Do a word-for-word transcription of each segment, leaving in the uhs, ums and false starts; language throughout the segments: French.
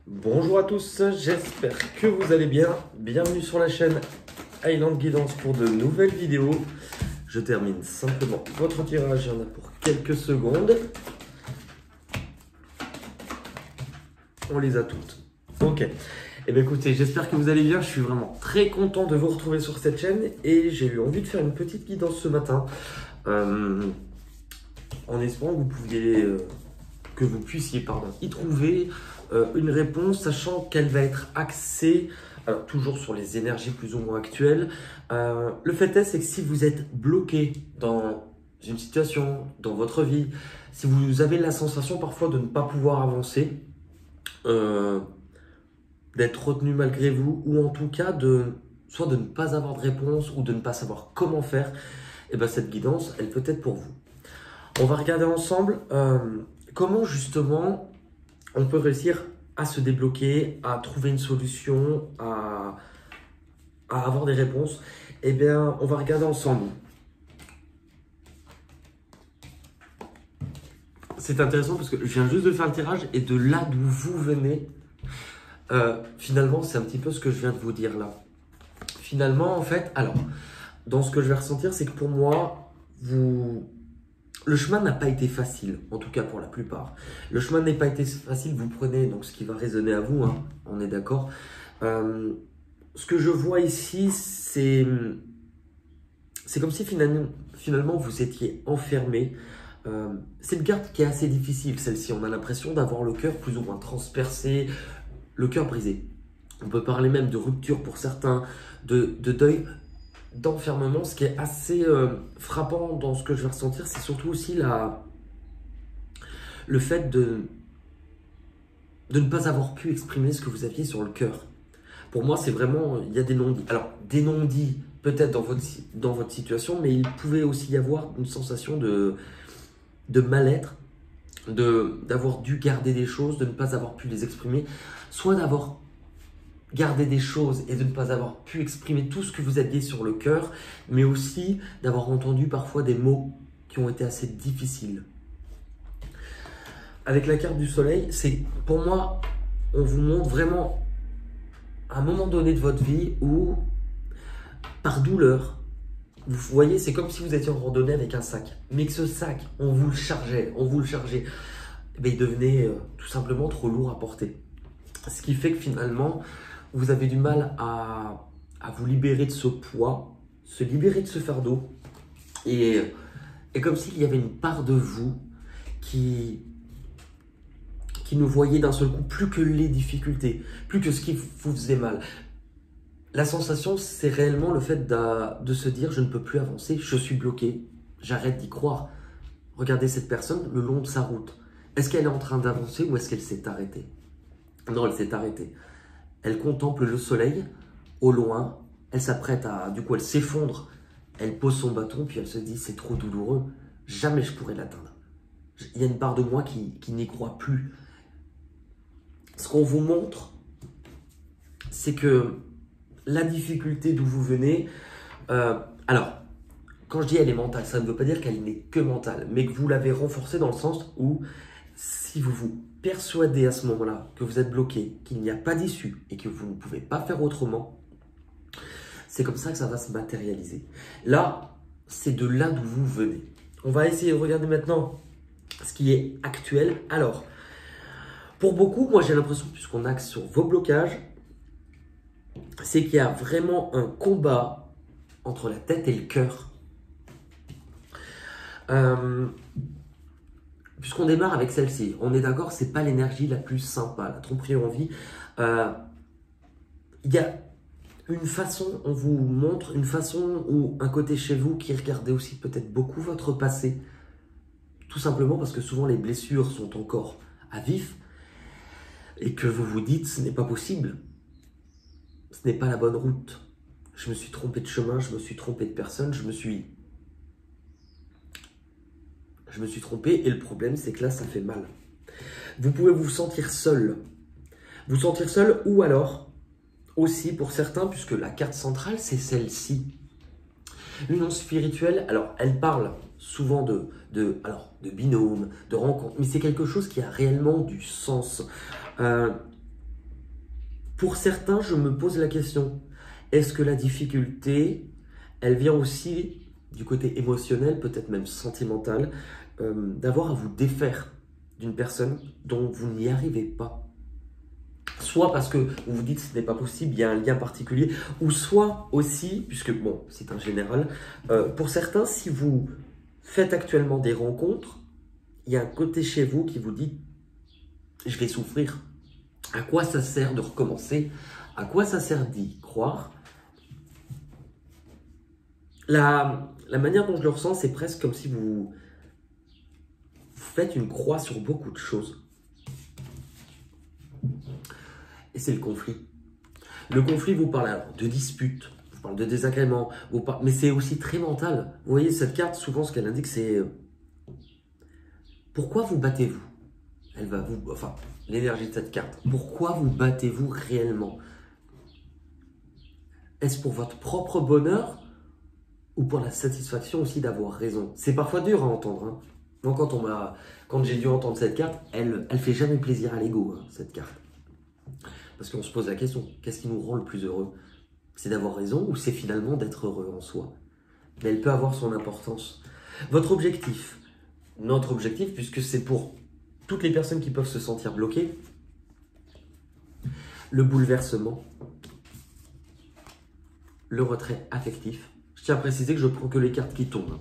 Bonjour à tous, j'espère que vous allez bien. Bienvenue sur la chaîne Highland Guidance pour de nouvelles vidéos. Je termine simplement votre tirage, il y en a pour quelques secondes. On les a toutes. Ok. Eh bien écoutez, j'espère que vous allez bien. Je suis vraiment très content de vous retrouver sur cette chaîne et j'ai eu envie de faire une petite guidance ce matin. Euh, en espérant que vous pouviez, euh, que vous puissiez pardon, y trouver euh, une réponse, sachant qu'elle va être axée alors, toujours sur les énergies plus ou moins actuelles. Euh, le fait est, c'est que si vous êtes bloqué dans une situation, dans votre vie, si vous avez la sensation parfois de ne pas pouvoir avancer, euh, d'être retenu malgré vous, ou en tout cas de soit de ne pas avoir de réponse ou de ne pas savoir comment faire, et bien cette guidance, elle peut être pour vous. On va regarder ensemble euh, comment justement on peut réussir à se débloquer, à trouver une solution, à, à avoir des réponses. Eh bien, on va regarder ensemble. C'est intéressant parce que je viens juste de faire le tirage et de là d'où vous venez, euh, finalement, c'est un petit peu ce que je viens de vous dire là. Finalement, en fait, alors, dans ce que je vais ressentir, c'est que pour moi, vous... le chemin n'a pas été facile, en tout cas pour la plupart. Le chemin n'a pas été facile, vous prenez donc ce qui va résonner à vous, hein, on est d'accord. Euh, ce que je vois ici, c'est c'est comme si finalement, finalement vous étiez enfermé. Euh, c'est une carte qui est assez difficile, celle-ci. On a l'impression d'avoir le cœur plus ou moins transpercé, le cœur brisé. On peut parler même de rupture pour certains, de, de deuil, d'enfermement. Ce qui est assez euh, frappant dans ce que je vais ressentir, c'est surtout aussi la, le fait de, de ne pas avoir pu exprimer ce que vous aviez sur le cœur. Pour moi, c'est vraiment, il y a des non-dits. Alors, des non-dits peut-être dans votre, dans votre situation, mais il pouvait aussi y avoir une sensation de, de mal-être, d'avoir dû garder des choses, de ne pas avoir pu les exprimer, soit d'avoir garder des choses et de ne pas avoir pu exprimer tout ce que vous aviez sur le cœur, mais aussi d'avoir entendu parfois des mots qui ont été assez difficiles. Avec la carte du soleil, c'est pour moi, on vous montre vraiment un moment donné de votre vie où, par douleur, vous voyez, c'est comme si vous étiez en randonnée avec un sac, mais que ce sac, on vous le chargeait, on vous le chargeait, mais il devenait euh, tout simplement trop lourd à porter. Ce qui fait que finalement, vous avez du mal à, à vous libérer de ce poids, se libérer de ce fardeau. Et, et comme s'il y avait une part de vous qui, qui ne voyait d'un seul coup plus que les difficultés, plus que ce qui vous faisait mal. La sensation, c'est réellement le fait de, de se dire « je ne peux plus avancer, je suis bloqué, j'arrête d'y croire ». Regardez cette personne le long de sa route. Est-ce qu'elle est en train d'avancer ou est-ce qu'elle s'est arrêtée? Non, elle s'est arrêtée. Elle contemple le soleil au loin, elle s'apprête à, du coup elle s'effondre, elle pose son bâton, puis elle se dit c'est trop douloureux, jamais je pourrai l'atteindre. Il y a une part de moi qui, qui n'y croit plus. Ce qu'on vous montre, c'est que la difficulté d'où vous venez, euh, alors, quand je dis elle est mentale, ça ne veut pas dire qu'elle n'est que mentale, mais que vous l'avez renforcée dans le sens où si vous vous persuadez à ce moment-là que vous êtes bloqué, qu'il n'y a pas d'issue et que vous ne pouvez pas faire autrement, c'est comme ça que ça va se matérialiser. Là, c'est de là d'où vous venez. On va essayer de regarder maintenant ce qui est actuel. Alors, pour beaucoup, moi j'ai l'impression, puisqu'on axe sur vos blocages, c'est qu'il y a vraiment un combat entre la tête et le cœur. Euh... Puisqu'on démarre avec celle-ci, on est d'accord, c'est pas l'énergie la plus sympa, la tromperie en vie. Euh, il y a une façon, on vous montre une façon ou un côté chez vous qui regardez aussi peut-être beaucoup votre passé. Tout simplement parce que souvent les blessures sont encore à vif et que vous vous dites ce n'est pas possible, ce n'est pas la bonne route. Je me suis trompé de chemin, je me suis trompé de personne, je me suis... Je me suis trompé et le problème, c'est que là, ça fait mal. Vous pouvez vous sentir seul. Vous sentir seul ou alors, aussi pour certains, puisque la carte centrale, c'est celle-ci. L'union spirituelle, alors, elle parle souvent de, de, alors, de binôme, de rencontre, mais c'est quelque chose qui a réellement du sens. Euh, Pour certains, je me pose la question, est-ce que la difficulté, elle vient aussi du côté émotionnel, peut-être même sentimental, euh, d'avoir à vous défaire d'une personne dont vous n'y arrivez pas? Soit parce que vous vous dites que ce n'est pas possible, il y a un lien particulier, ou soit aussi, puisque bon, c'est un général, euh, pour certains, si vous faites actuellement des rencontres, il y a un côté chez vous qui vous dit « je vais souffrir ». À quoi ça sert de recommencer? À quoi ça sert d'y croire? la, la manière dont je le ressens, c'est presque comme si vous, vous faites une croix sur beaucoup de choses. Et c'est le conflit. Le conflit vous parle alors de disputes, vous parle de désagréments, vous parle... mais c'est aussi très mental. Vous voyez, cette carte, souvent, ce qu'elle indique, c'est pourquoi vous battez-vous? Elle va vous... Enfin, l'énergie de cette carte. Pourquoi vous battez-vous réellement? Est-ce pour votre propre bonheur ou pour la satisfaction aussi d'avoir raison? C'est parfois dur à entendre. Hein. Moi, quand, on m'a... quand j'ai dû entendre cette carte, elle ne fait jamais plaisir à l'ego, hein, cette carte. Parce qu'on se pose la question, qu'est-ce qui nous rend le plus heureux? C'est d'avoir raison ou c'est finalement d'être heureux en soi? Mais elle peut avoir son importance. Votre objectif, notre objectif, puisque c'est pour toutes les personnes qui peuvent se sentir bloquées, le bouleversement, le retrait affectif. Je tiens à préciser que je prends que les cartes qui tombent.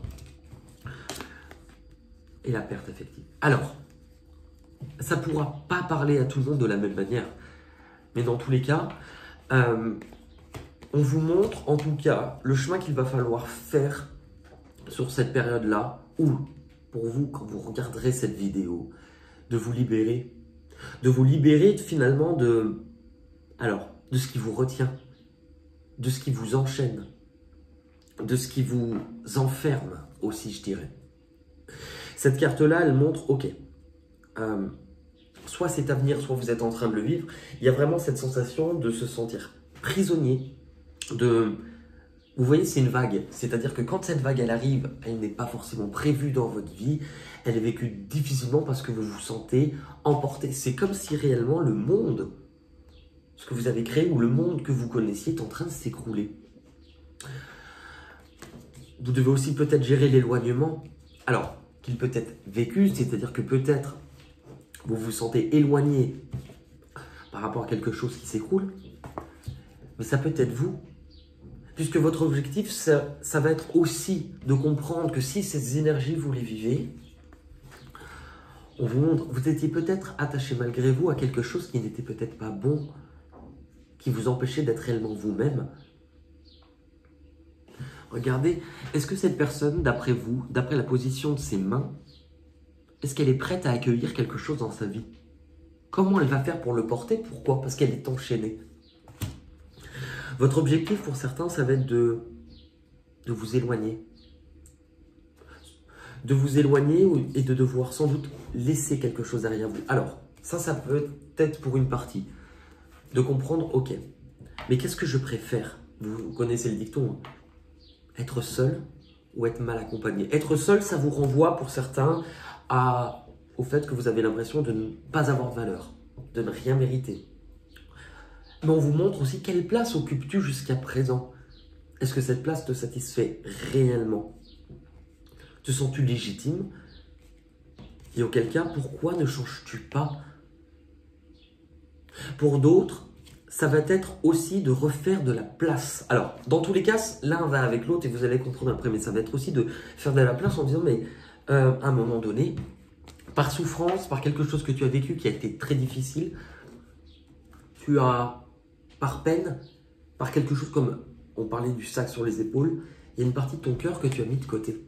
Et la perte affective. Alors, ça ne pourra pas parler à tout le monde de la même manière. Mais dans tous les cas, euh, on vous montre en tout cas le chemin qu'il va falloir faire sur cette période-là, ou pour vous, quand vous regarderez cette vidéo, de vous libérer, de vous libérer finalement de, alors, de ce qui vous retient, de ce qui vous enchaîne, de ce qui vous enferme aussi, je dirais. Cette carte-là, elle montre, ok, euh, soit c'est à venir, soit vous êtes en train de le vivre. Il y a vraiment cette sensation de se sentir prisonnier. De... Vous voyez, c'est une vague. C'est-à-dire que quand cette vague, elle arrive, elle n'est pas forcément prévue dans votre vie. Elle est vécue difficilement parce que vous vous sentez emporté. C'est comme si réellement le monde, ce que vous avez créé, ou le monde que vous connaissiez est en train de s'écrouler. Vous devez aussi peut-être gérer l'éloignement. Alors, qu'il peut être vécu, c'est-à-dire que peut-être vous vous sentez éloigné par rapport à quelque chose qui s'écroule, mais ça peut être vous. Puisque votre objectif, ça, ça va être aussi de comprendre que si ces énergies, vous les vivez, on vous montre, vous étiez peut-être attaché malgré vous à quelque chose qui n'était peut-être pas bon, qui vous empêchait d'être réellement vous-même. Regardez, est-ce que cette personne, d'après vous, d'après la position de ses mains, est-ce qu'elle est prête à accueillir quelque chose dans sa vie? Comment elle va faire pour le porter? Pourquoi? Parce qu'elle est enchaînée. Votre objectif pour certains, ça va être de, de vous éloigner. De vous éloigner et de devoir sans doute laisser quelque chose derrière vous. Alors, ça, ça peut être pour une partie. De comprendre, ok, mais qu'est-ce que je préfère? Vous connaissez le dicton, hein? Être seul ou être mal accompagné. Être seul, ça vous renvoie pour certains à, au fait que vous avez l'impression de ne pas avoir de valeur, de ne rien mériter. Mais on vous montre aussi quelle place occupes-tu jusqu'à présent. Est-ce que cette place te satisfait réellement? Te sens-tu légitime? Et auquel cas, pourquoi ne changes-tu pas? Pour d'autres, ça va être aussi de refaire de la place. Alors, dans tous les cas, l'un va avec l'autre et vous allez comprendre après, mais ça va être aussi de faire de la place en disant, mais euh, à un moment donné, par souffrance, par quelque chose que tu as vécu qui a été très difficile, tu as, par peine, par quelque chose comme, on parlait du sac sur les épaules, il y a une partie de ton cœur que tu as mis de côté.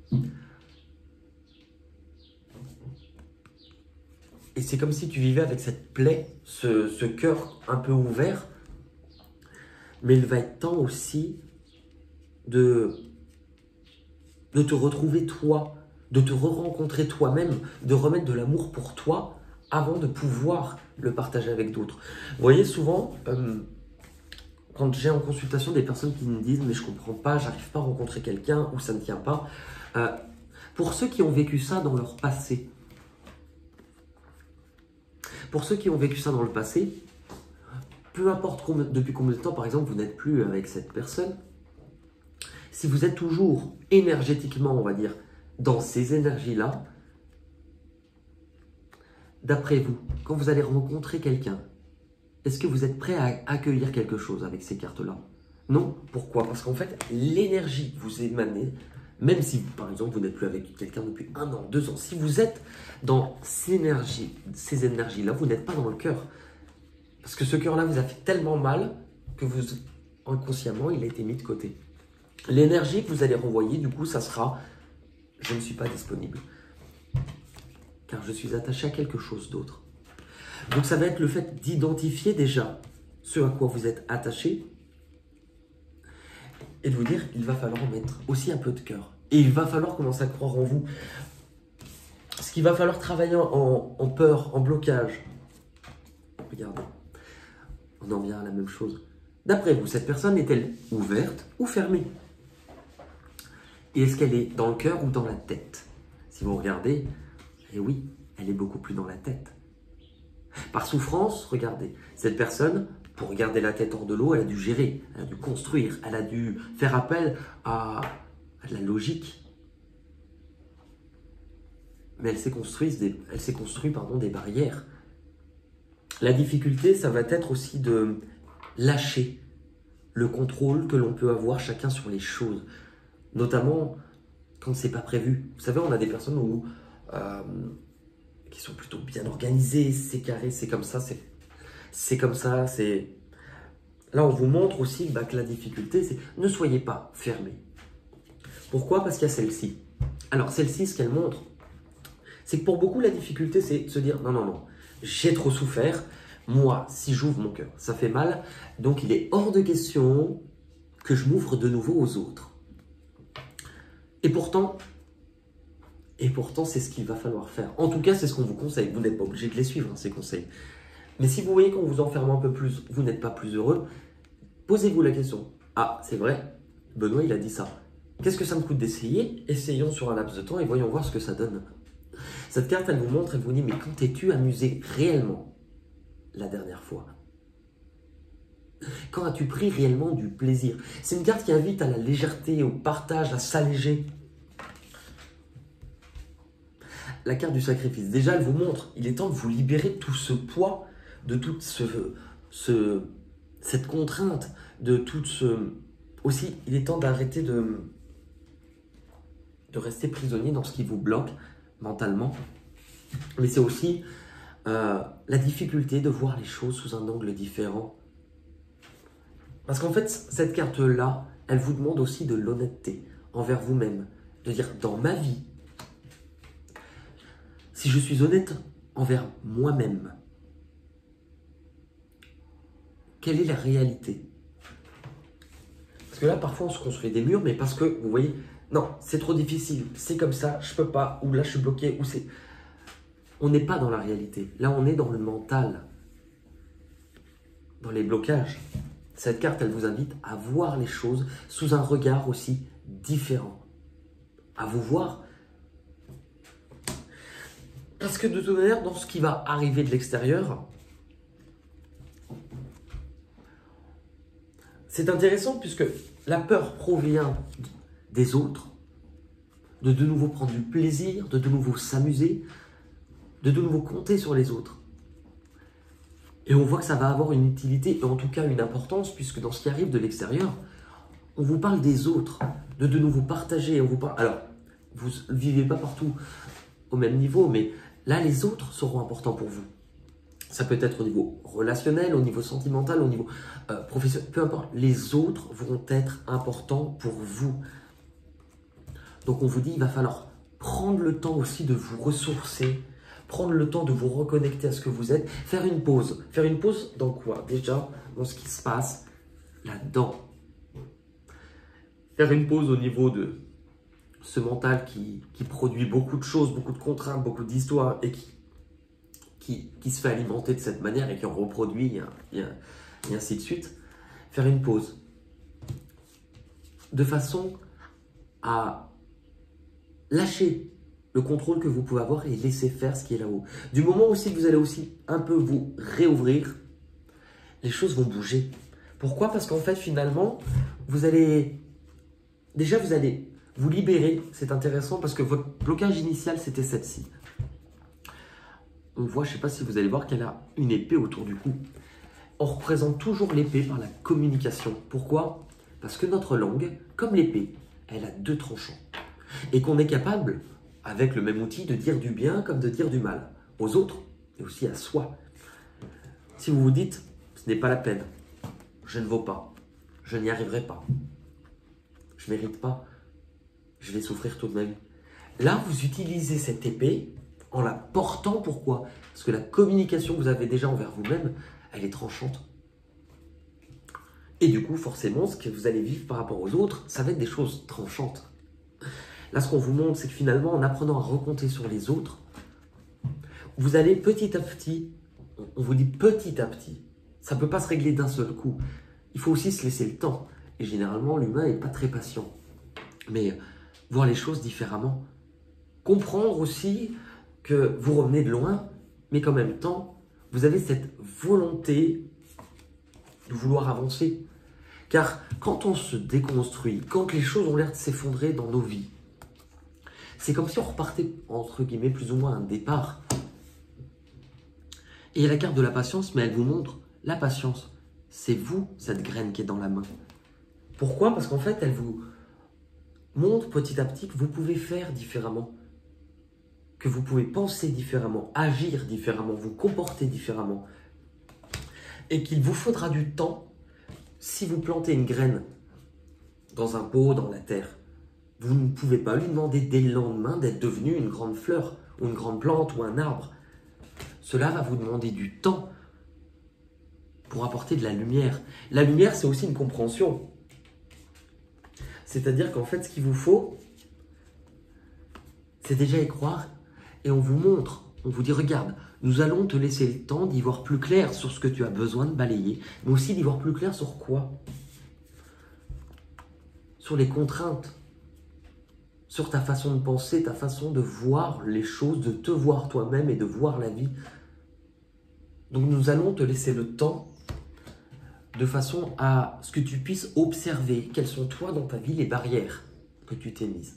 Et c'est comme si tu vivais avec cette plaie, ce, ce cœur un peu ouvert. Mais il va être temps aussi de, de te retrouver toi, de te re-rencontrer toi-même, de remettre de l'amour pour toi avant de pouvoir le partager avec d'autres. Vous voyez, souvent, euh, quand j'ai en consultation des personnes qui me disent « mais je comprends pas, j'arrive pas à rencontrer quelqu'un ou ça ne tient pas euh, », pour ceux qui ont vécu ça dans leur passé, Pour ceux qui ont vécu ça dans le passé, peu importe combien, depuis combien de temps, par exemple, vous n'êtes plus avec cette personne, si vous êtes toujours énergétiquement, on va dire, dans ces énergies-là, d'après vous, quand vous allez rencontrer quelqu'un, est-ce que vous êtes prêt à accueillir quelque chose avec ces cartes-là? Non. Pourquoi? Parce qu'en fait, l'énergie que vous émanez, même si, par exemple, vous n'êtes plus avec quelqu'un depuis un an, deux ans, si vous êtes dans ces énergies, ces énergies-là, vous n'êtes pas dans le cœur. Parce que ce cœur-là vous a fait tellement mal que vous, inconsciemment, il a été mis de côté. L'énergie que vous allez renvoyer, du coup, ça sera « je ne suis pas disponible ». Car je suis attaché à quelque chose d'autre. Donc ça va être le fait d'identifier déjà ce à quoi vous êtes attaché et de vous dire il va falloir mettre aussi un peu de cœur. Et il va falloir commencer à croire en vous. Ce qu'il va falloir travailler en, en peur, en blocage. Regardez, on en vient à la même chose. D'après vous, cette personne est-elle ouverte ou fermée? Et est-ce qu'elle est dans le cœur ou dans la tête? Si vous regardez, eh oui, elle est beaucoup plus dans la tête. Par souffrance, regardez, cette personne, pour garder la tête hors de l'eau, elle a dû gérer, elle a dû construire, elle a dû faire appel à, à de la logique. Mais elle s'est construite des, elle s'est construit, pardon, des barrières. La difficulté, ça va être aussi de lâcher le contrôle que l'on peut avoir chacun sur les choses. Notamment quand c'est pas prévu. Vous savez, on a des personnes où... Euh, qui sont plutôt bien organisés, c'est carré, c'est comme ça, c'est comme ça, c'est... Là, on vous montre aussi bah, que la difficulté, c'est ne soyez pas fermés. Pourquoi? Parce qu'il y a celle-ci. Alors, celle-ci, ce qu'elle montre, c'est que pour beaucoup, la difficulté, c'est de se dire, non, non, non, j'ai trop souffert, moi, si j'ouvre mon cœur, ça fait mal, donc il est hors de question que je m'ouvre de nouveau aux autres. Et pourtant... Et pourtant, c'est ce qu'il va falloir faire. En tout cas, c'est ce qu'on vous conseille. Vous n'êtes pas obligé de les suivre, hein, ces conseils. Mais si vous voyez qu'on vous enferme un peu plus, vous n'êtes pas plus heureux, posez-vous la question. Ah, c'est vrai, Benoît, il a dit ça. Qu'est-ce que ça me coûte d'essayer? Essayons sur un laps de temps et voyons voir ce que ça donne. Cette carte, elle vous montre, elle vous dit, mais quand t'es-tu amusé réellement la dernière fois? Quand as-tu pris réellement du plaisir? C'est une carte qui invite à la légèreté, au partage, à s'alléger. La carte du sacrifice, déjà, elle vous montre, il est temps de vous libérer de tout ce poids, de toute ce, ce, cette contrainte, de tout ce... Aussi, il est temps d'arrêter de, de rester prisonnier dans ce qui vous bloque mentalement. Mais c'est aussi euh, la difficulté de voir les choses sous un angle différent. Parce qu'en fait, cette carte-là, elle vous demande aussi de l'honnêteté envers vous-même. De dire, dans ma vie, si je suis honnête envers moi-même, quelle est la réalité? Parce que là, parfois, on se construit des murs, mais parce que, vous voyez, non, c'est trop difficile, c'est comme ça, je peux pas, ou là, je suis bloqué, ou c'est... On n'est pas dans la réalité. Là, on est dans le mental, dans les blocages. Cette carte, elle vous invite à voir les choses sous un regard aussi différent. À vous voir. Parce que de toute manière, dans ce qui va arriver de l'extérieur, c'est intéressant puisque la peur provient des autres, de de nouveau prendre du plaisir, de de nouveau s'amuser, de de nouveau compter sur les autres. Et on voit que ça va avoir une utilité, et en tout cas une importance, puisque dans ce qui arrive de l'extérieur, on vous parle des autres, de de nouveau partager. On vous parle... Alors, vous ne vivez pas partout au même niveau, mais là, les autres seront importants pour vous. Ça peut être au niveau relationnel, au niveau sentimental, au niveau euh, professionnel, peu importe. Les autres vont être importants pour vous. Donc, on vous dit, il va falloir prendre le temps aussi de vous ressourcer, prendre le temps de vous reconnecter à ce que vous êtes, faire une pause. Faire une pause dans quoi? Déjà, dans ce qui se passe là-dedans. Faire une pause au niveau de ce mental qui, qui produit beaucoup de choses, beaucoup de contraintes, beaucoup d'histoires et qui, qui, qui se fait alimenter de cette manière et qui en reproduit et, et, et ainsi de suite. Faire une pause. De façon à lâcher le contrôle que vous pouvez avoir et laisser faire ce qui est là-haut. Du moment aussi que vous allez aussi un peu vous réouvrir, les choses vont bouger. Pourquoi? Parce qu'en fait, finalement, vous allez... Déjà, vous allez vous libérer. C'est intéressant parce que votre blocage initial, c'était celle-ci. On voit, je ne sais pas si vous allez voir qu'elle a une épée autour du cou. On représente toujours l'épée par la communication. Pourquoi? Parce que notre langue, comme l'épée, elle a deux tranchants. Et qu'on est capable, avec le même outil, de dire du bien comme de dire du mal. Aux autres et aussi à soi. Si vous vous dites, ce n'est pas la peine, je ne vaux pas, je n'y arriverai pas, je ne mérite pas, je vais souffrir toute ma vie. Là, vous utilisez cette épée en la portant. Pourquoi? Parce que la communication que vous avez déjà envers vous-même, elle est tranchante. Et du coup, forcément, ce que vous allez vivre par rapport aux autres, ça va être des choses tranchantes. Là, ce qu'on vous montre, c'est que finalement, en apprenant à recompter sur les autres, vous allez petit à petit, on vous dit petit à petit, ça ne peut pas se régler d'un seul coup. Il faut aussi se laisser le temps. Et généralement, l'humain n'est pas très patient. Mais voir les choses différemment. Comprendre aussi que vous revenez de loin, mais qu'en même temps, vous avez cette volonté de vouloir avancer. Car quand on se déconstruit, quand les choses ont l'air de s'effondrer dans nos vies, c'est comme si on repartait, entre guillemets, plus ou moins à un départ. Et il y a la carte de la patience, mais elle vous montre la patience. C'est vous, cette graine qui est dans la main. Pourquoi? Parce qu'en fait, elle vous montre petit à petit que vous pouvez faire différemment, que vous pouvez penser différemment, agir différemment, vous comporter différemment. Et qu'il vous faudra du temps si vous plantez une graine dans un pot, dans la terre. Vous ne pouvez pas lui demander dès le lendemain d'être devenu une grande fleur, ou une grande plante, ou un arbre. Cela va vous demander du temps pour apporter de la lumière. La lumière, c'est aussi une compréhension. C'est-à-dire qu'en fait, ce qu'il vous faut, c'est déjà y croire. Et on vous montre, on vous dit, regarde, nous allons te laisser le temps d'y voir plus clair sur ce que tu as besoin de balayer, mais aussi d'y voir plus clair sur quoi? Sur les contraintes, sur ta façon de penser, ta façon de voir les choses, de te voir toi-même et de voir la vie. Donc nous allons te laisser le temps de façon à ce que tu puisses observer quelles sont toi dans ta vie les barrières que tu t'es mises.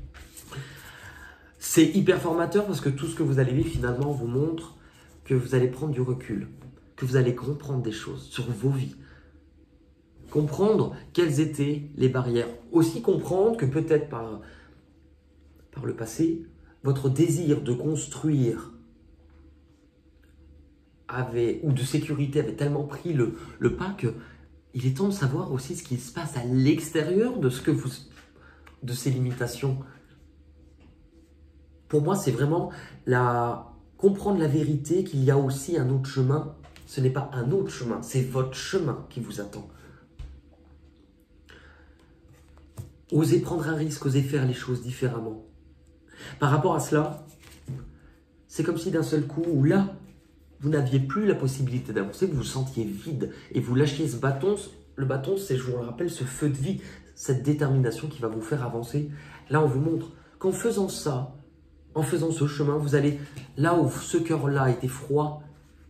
C'est hyper formateur parce que tout ce que vous allez vivre finalement vous montre que vous allez prendre du recul, que vous allez comprendre des choses sur vos vies. Comprendre quelles étaient les barrières. Aussi comprendre que peut-être par, par le passé, votre désir de construire avait, ou de sécurité avait tellement pris le, le pas que il est temps de savoir aussi ce qui se passe à l'extérieur de, ce que vous, de ces limitations. Pour moi, c'est vraiment la, comprendre la vérité qu'il y a aussi un autre chemin. Ce n'est pas un autre chemin, c'est votre chemin qui vous attend. Osez prendre un risque, osez faire les choses différemment. Par rapport à cela, c'est comme si d'un seul coup, ou là, vous n'aviez plus la possibilité d'avancer, vous vous sentiez vide et vous lâchiez ce bâton. Le bâton, c'est, je vous le rappelle, ce feu de vie, cette détermination qui va vous faire avancer. Là, on vous montre qu'en faisant ça, en faisant ce chemin, vous allez, là où ce cœur-là était froid,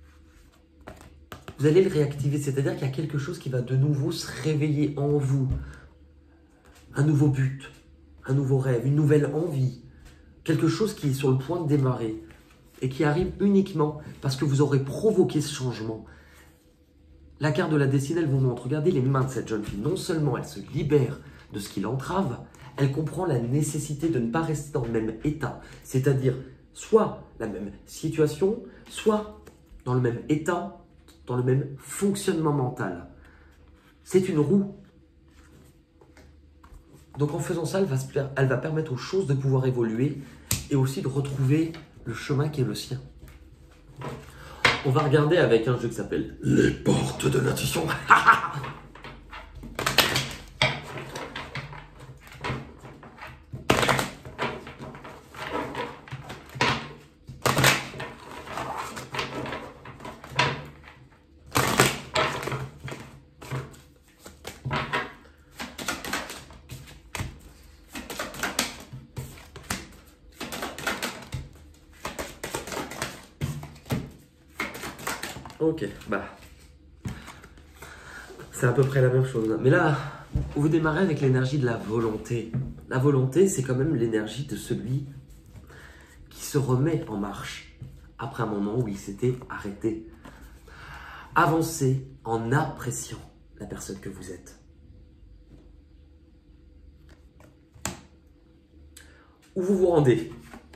vous allez le réactiver. C'est-à-dire qu'il y a quelque chose qui va de nouveau se réveiller en vous. Un nouveau but, un nouveau rêve, une nouvelle envie. Quelque chose qui est sur le point de démarrer et qui arrive uniquement parce que vous aurez provoqué ce changement. La carte de la destinée, elle vous montre, regardez les mains de cette jeune fille. Non seulement elle se libère de ce qui l'entrave, elle comprend la nécessité de ne pas rester dans le même état. C'est-à-dire soit la même situation, soit dans le même état, dans le même fonctionnement mental. C'est une roue. Donc en faisant ça, elle va, se, elle va permettre aux choses de pouvoir évoluer et aussi de retrouver le chemin qui est le sien. On va regarder avec un jeu qui s'appelle Les Portes de l'intuition. Ok, bah, C'est à peu près la même chose. Mais là, vous démarrez avec l'énergie de la volonté. La volonté, c'est quand même l'énergie de celui qui se remet en marche après un moment où il s'était arrêté. Avancez en appréciant la personne que vous êtes. Où vous vous rendez?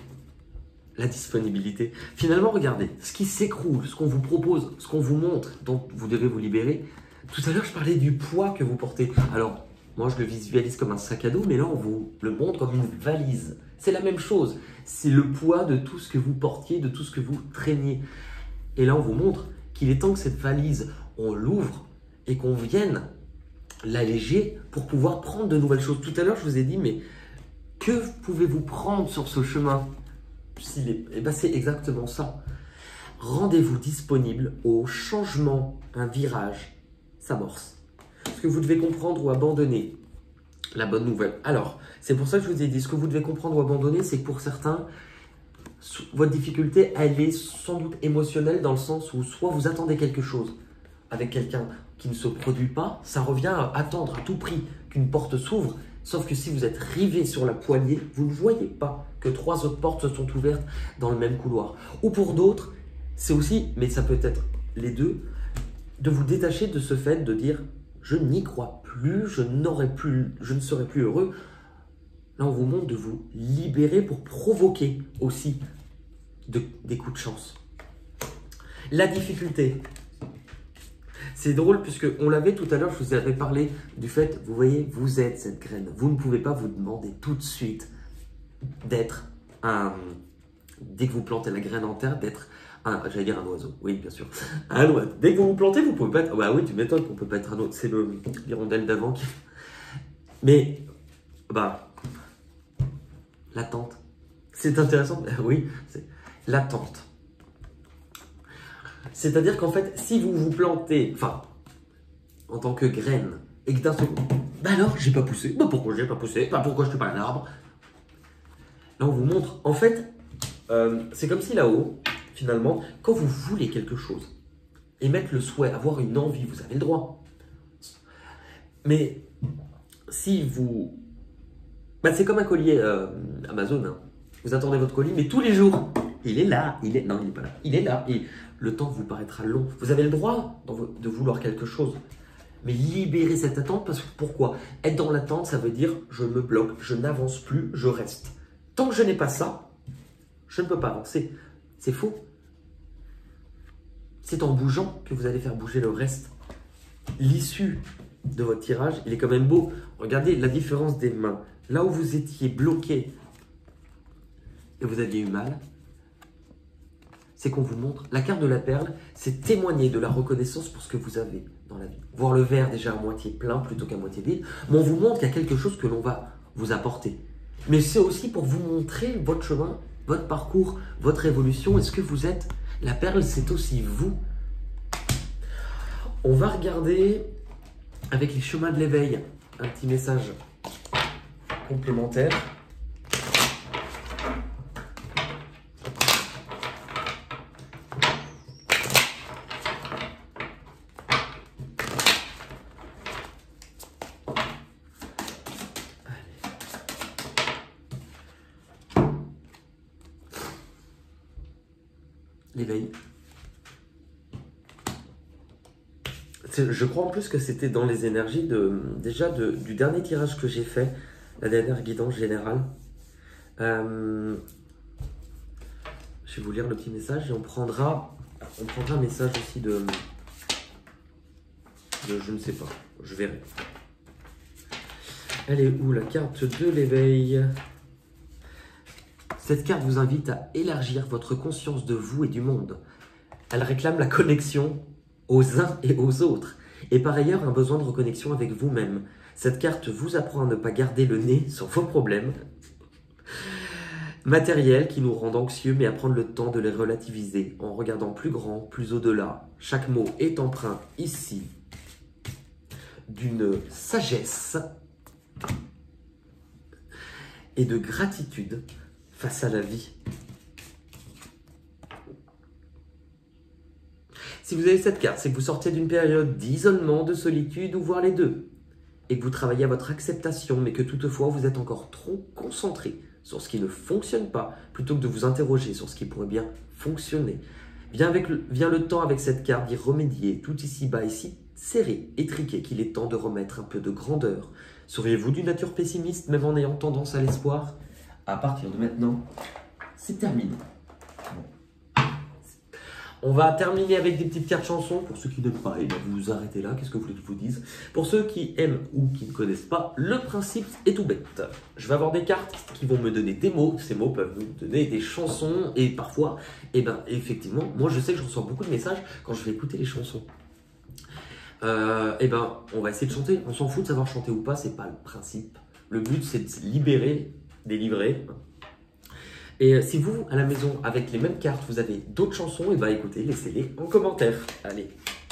La disponibilité. Finalement, regardez, ce qui s'écroule, ce qu'on vous propose, ce qu'on vous montre, dont vous devez vous libérer. Tout à l'heure, je parlais du poids que vous portez. Alors, moi, je le visualise comme un sac à dos, mais là, on vous le montre comme une valise. C'est la même chose. C'est le poids de tout ce que vous portiez, de tout ce que vous traîniez. Et là, on vous montre qu'il est temps que cette valise, on l'ouvre et qu'on vienne l'alléger pour pouvoir prendre de nouvelles choses. Tout à l'heure, je vous ai dit, mais que pouvez-vous prendre sur ce chemin? Eh ben, c'est exactement ça. Rendez-vous disponible au changement, un virage s'amorce. Ce que vous devez comprendre ou abandonner, la bonne nouvelle. Alors, c'est pour ça que je vous ai dit, ce que vous devez comprendre ou abandonner, c'est que pour certains, votre difficulté, elle est sans doute émotionnelle dans le sens où soit vous attendez quelque chose avec quelqu'un qui ne se produit pas, ça revient à attendre à tout prix qu'une porte s'ouvre. Sauf que si vous êtes rivé sur la poignée, vous ne voyez pas que trois autres portes se sont ouvertes dans le même couloir. Ou pour d'autres, c'est aussi, mais ça peut être les deux, de vous détacher de ce fait de dire « je n'y crois plus, je, n'aurai plus, je ne serai plus heureux ». Là, on vous montre de vous libérer pour provoquer aussi de, des coups de chance. La difficulté. C'est drôle puisque on l'avait tout à l'heure, je vous avais parlé du fait, vous voyez, vous êtes cette graine. Vous ne pouvez pas vous demander tout de suite d'être un, dès que vous plantez la graine en terre, d'être un, j'allais dire un oiseau, oui bien sûr, un oiseau. Dès que vous vous plantez, vous pouvez pas être, bah oui tu m'étonnes qu'on peut pas être un autre, c'est le l'hirondelle d'avant qui... Mais, bah, l'attente, c'est intéressant, oui, c'est l'attente. C'est-à-dire qu'en fait, si vous vous plantez, enfin, en tant que graine, et que d'un seul coup, bah alors, j'ai pas poussé. Bah pourquoi j'ai pas poussé? Bah pourquoi je suis pas un arbre? Là, on vous montre. En fait, euh, c'est comme si là-haut, finalement, quand vous voulez quelque chose, émettre le souhait, avoir une envie, vous avez le droit. Mais si vous... Bah, c'est comme un collier euh, Amazon. Hein. Vous attendez votre colis, mais tous les jours, il est là, il est... Non, il n'est pas là. Il est là. Et le temps vous paraîtra long. Vous avez le droit de vouloir quelque chose. Mais libérer cette attente, parce que pourquoi? Être dans l'attente, ça veut dire je me bloque, je n'avance plus, je reste. Tant que je n'ai pas ça, je ne peux pas avancer. C'est faux. C'est en bougeant que vous allez faire bouger le reste. L'issue de votre tirage, il est quand même beau. Regardez la différence des mains. Là où vous étiez bloqué et vous aviez eu mal, c'est qu'on vous montre. La carte de la perle, c'est témoigner de la reconnaissance pour ce que vous avez dans la vie. Voir le verre déjà à moitié plein plutôt qu'à moitié vide. Mais on vous montre qu'il y a quelque chose que l'on va vous apporter. Mais c'est aussi pour vous montrer votre chemin, votre parcours, votre évolution. Est-ce que vous êtes... La perle, c'est aussi vous. On va regarder avec les chemins de l'éveil un petit message complémentaire. L'éveil. Je crois en plus que c'était dans les énergies de, déjà de, du dernier tirage que j'ai fait, la dernière guidance générale. Euh, je vais vous lire le petit message et on prendra, on prendra un message aussi de, de je ne sais pas, je verrai. Elle est où la carte de l'éveil? Cette carte vous invite à élargir votre conscience de vous et du monde. Elle réclame la connexion aux uns et aux autres, et par ailleurs un besoin de reconnexion avec vous-même. Cette carte vous apprend à ne pas garder le nez sur vos problèmes matériels qui nous rendent anxieux, mais à prendre le temps de les relativiser en regardant plus grand, plus au-delà. Chaque mot est empreint ici d'une sagesse et de gratitude face à la vie. Si vous avez cette carte, c'est que vous sortez d'une période d'isolement, de solitude ou voire les deux. Et que vous travaillez à votre acceptation, mais que toutefois vous êtes encore trop concentré sur ce qui ne fonctionne pas, plutôt que de vous interroger sur ce qui pourrait bien fonctionner. Vient, avec le, vient le temps avec cette carte d'y remédier, tout ici-bas, ici, serré, étriqué, qu'il est temps de remettre un peu de grandeur. Seriez-vous d'une nature pessimiste, même en ayant tendance à l'espoir? À partir de maintenant, c'est terminé. On va terminer avec des petites cartes chansons. Pour ceux qui n'aiment pas, et bien vous vous arrêtez là. Qu'est-ce que vous voulez que je vous dise? Pour ceux qui aiment ou qui ne connaissent pas, le principe est tout bête. Je vais avoir des cartes qui vont me donner des mots. Ces mots peuvent me donner des chansons. Et parfois, eh ben, effectivement, moi je sais que je reçois beaucoup de messages quand je vais écouter les chansons. Euh, eh ben, on va essayer de chanter. On s'en fout de savoir chanter ou pas, c'est pas le principe. Le but, c'est de libérer, délivrer. Et si vous, à la maison, avec les mêmes cartes, vous avez d'autres chansons, et bah écoutez, laissez-les en commentaire. Allez.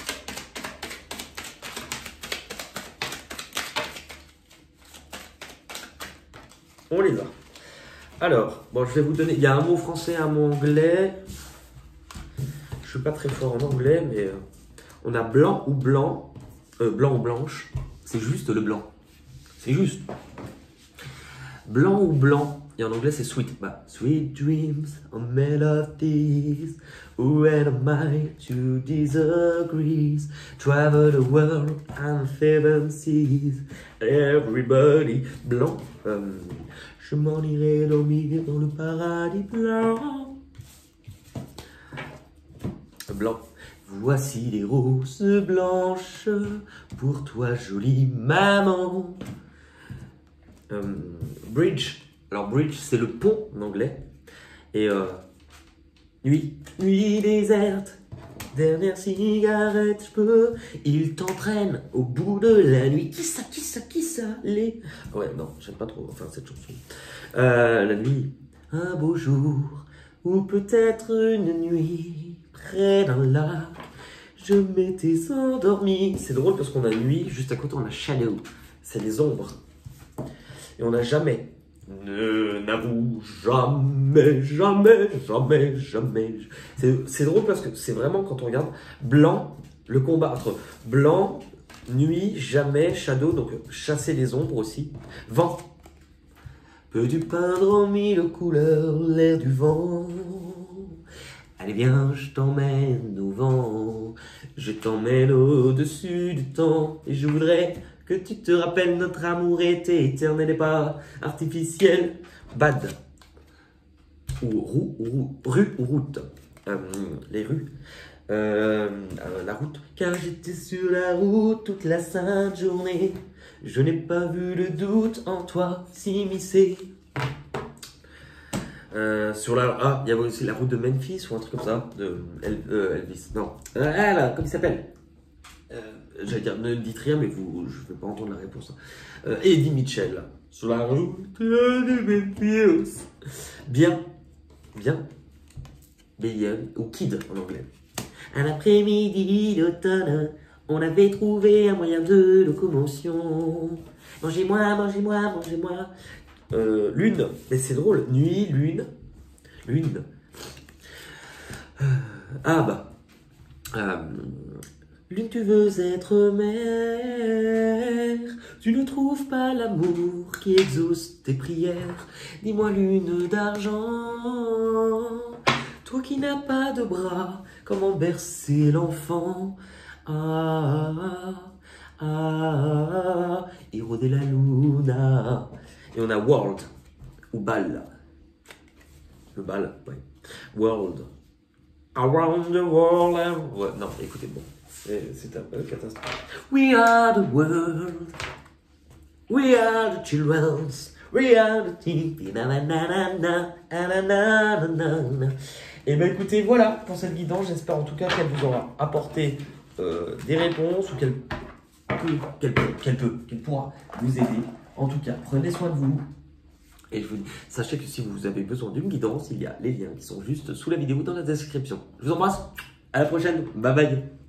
On les a. Alors, bon, je vais vous donner... Il y a un mot français, un mot anglais. Je suis pas très fort en anglais, mais... Euh, on a blanc ou blanc. Euh, blanc ou blanche. C'est juste le blanc. C'est juste. Blanc ou blanc. Et en anglais, c'est sweet. Bah, sweet dreams are made of these. Who am I to disagree? Travel the world and seven seas. Everybody. Blanc. Euh, je m'en irai dormir dans le paradis blanc. Blanc. Voici les roses blanches pour toi, jolie maman. Euh, bridge. Alors, bridge, c'est le pont en anglais. Et euh, nuit, nuit déserte, dernière cigarette, je peux. Il t'entraîne au bout de la nuit. Qui ça, qui ça, qui ça, les. Ouais, non, j'aime pas trop, enfin, cette chanson. Euh, la nuit, un beau jour, ou peut-être une nuit, près d'un lac, je m'étais endormi. C'est drôle parce qu'on a nuit, juste à côté, on a shadow. C'est les ombres. Et on n'a jamais. Ne n'avoue jamais, jamais, jamais, jamais. C'est drôle parce que c'est vraiment quand on regarde blanc, le combat entre blanc, nuit, jamais, shadow, donc chasser les ombres aussi. Vent. Peux-tu peindre en mille couleurs l'air du vent? Allez viens, je t'emmène au vent, je t'emmène au-dessus du temps, et je voudrais que tu te rappelles notre amour était éternel et pas artificiel. Bad. Ou roue, ou roue, rue ou route. Euh, les rues. Euh, euh, la route. Car j'étais sur la route toute la sainte journée. Je n'ai pas vu le doute en toi s'immiscer. Euh, sur la... Ah, il y avait aussi la route de Memphis ou un truc comme ça. De El, euh, Elvis. Non. Euh, ah là, comment il s'appelle? Euh, J'allais dire, ne dites rien, mais vous, je ne vais pas entendre la réponse. Euh, Eddie Mitchell. Sur la route de Memphis. Bien. Bien. Bien. Ou Kid en anglais. Un après-midi d'automne, on avait trouvé un moyen de locomotion. Mangez-moi, mangez-moi, mangez-moi. Euh, lune. Mais c'est drôle. Nuit, lune. Lune. Euh, ah bah. Euh, Lune, tu veux être mère, tu ne trouves pas l'amour qui exauce tes prières. Dis-moi, lune d'argent, toi qui n'as pas de bras, comment bercer l'enfant? Ah, ah, ah, héros de la luna. Et on a world, ou bal. Le bal, ouais. World. Around the world. Ouais, non, écoutez, bon. C'est un peu catastrophe. We are the world. We are the children. We are the team. Et bien écoutez, voilà pour cette guidance. J'espère en tout cas qu'elle vous aura apporté euh, des réponses ou qu'elle peut, qu'elle peut, qu'elle peut, qu'elle pourra vous aider. En tout cas, prenez soin de vous. Et je vous dis, sachez que si vous avez besoin d'une guidance, il y a les liens qui sont juste sous la vidéo dans la description. Je vous embrasse. À la prochaine. Bye bye.